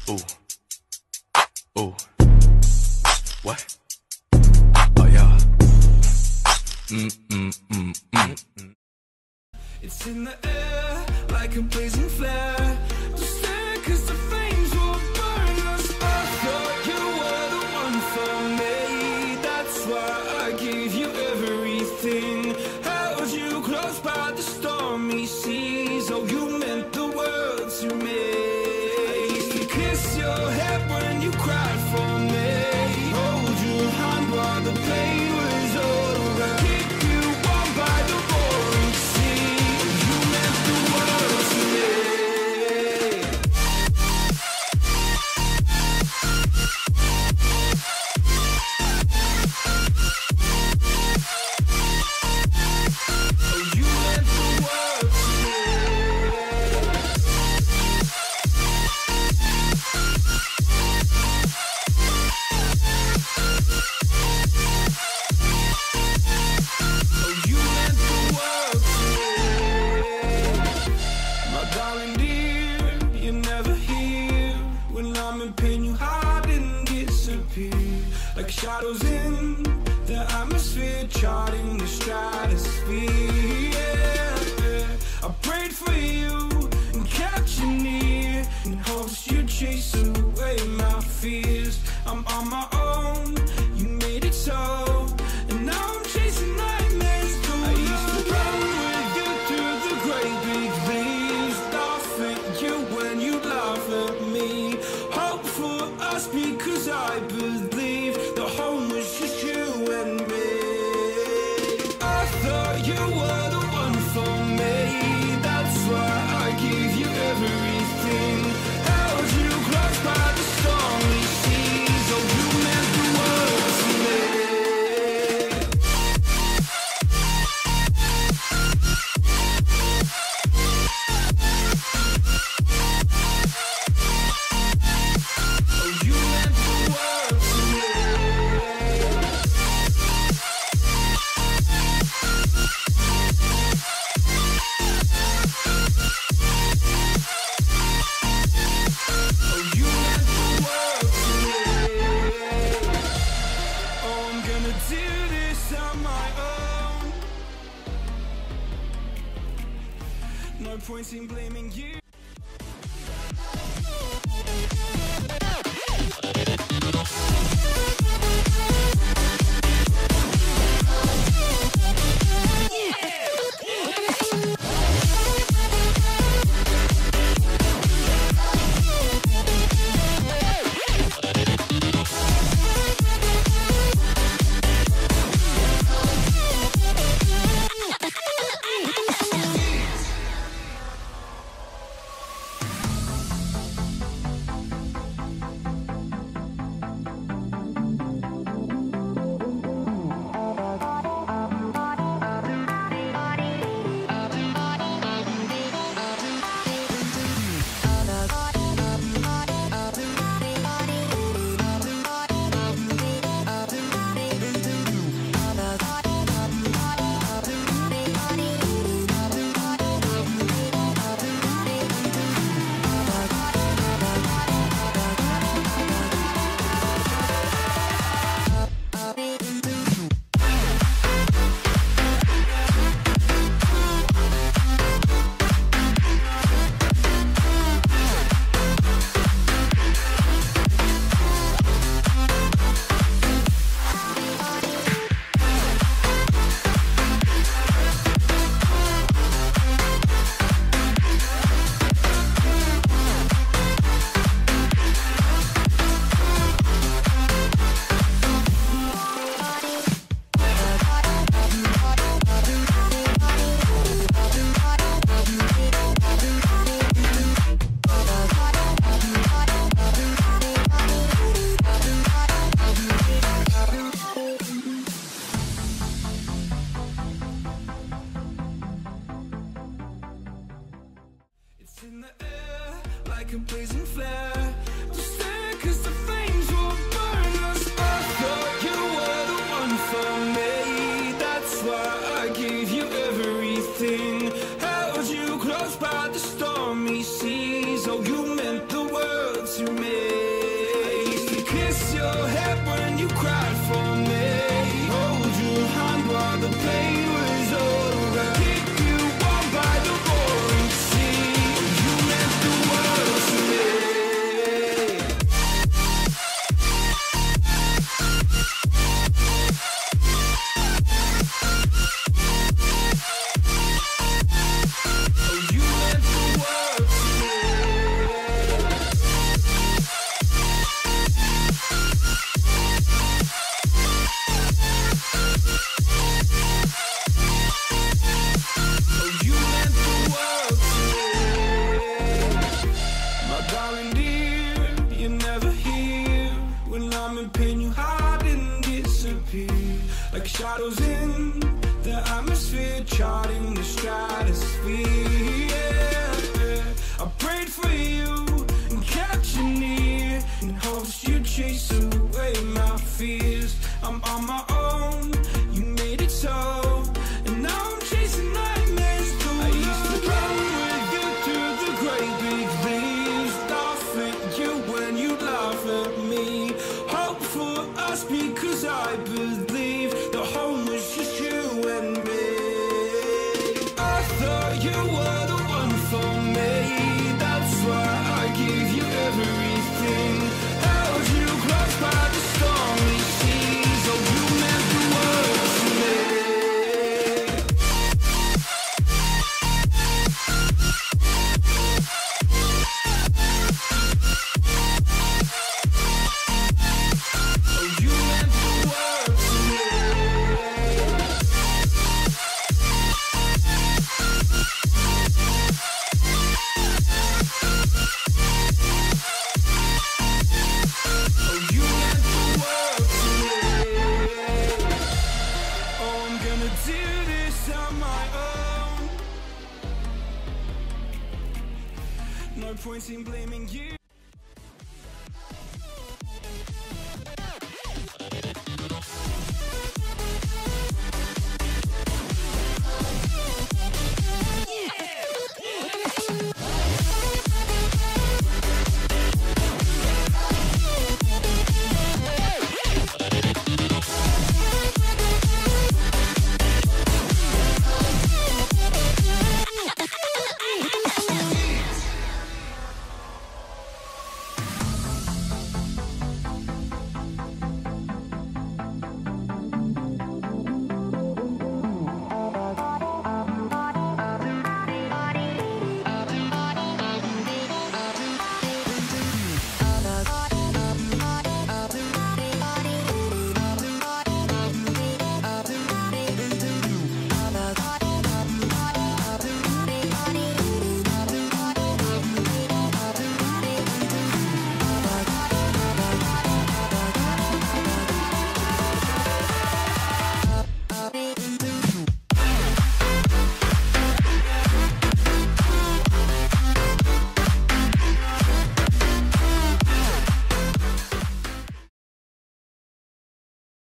Ooh. Ooh. What? Oh yeah. It's in the air like a blazing flare. Just stare 'cause the flames will burn us. I thought you were the one for me. That's why I gave you everything. Held you close by the stormy seas. Oh, you meant the world to me. I used to kiss your head when you cried for me. Hold your hand while the pain was over. Keep you warm by the roaring sea. You meant the world to me. Oh, you meant the world to me. Oh, you meant the world to me. My darling dear, you're never here. When I'm in pain, you hide and disappear. Like shadows in the atmosphere, charting the stratosphere. Yeah. I prayed for you and kept you near, in hopes you'd chase away my fears. I'm on my own, you made it so, and now I'm chasing nightmares too. I used to run with you through the great big leaves, laugh at you when you laugh at me. Hope for us because I believe the home was just you and me. I thought you were the one for me. That's why I gave you everything. Held you close by the stormy seas. Oh, you meant the world to me. Oh, you meant the world to me. Oh, you meant the world to me. Oh, I'm gonna do this on my own. No point in blaming you. It's in the air like a blazing flare. Just stare 'cause the flames will burn us. I thought you were the one for me. That's why I gave you everything. Held you close by the stormy seas. Oh, you meant the world to me. shadows in the atmosphere, charting the stratosphere. Yeah. I prayed for you and kept you near in hopes you'd chase away my fears. I'm on my own, you made it so, and now I'm chasing nightmares through. I used to run with you through the great big leaves, laugh at you when you laugh at me. Hope for us because I believe the home was just you and me. I thought you were the one for me, that's why I gave you everything. Held you close by the stormy seas, oh you meant the world to me. Oh you meant the world to me. Oh, you meant the world to me. Oh, I'm gonna do this on my own. No point in blaming you.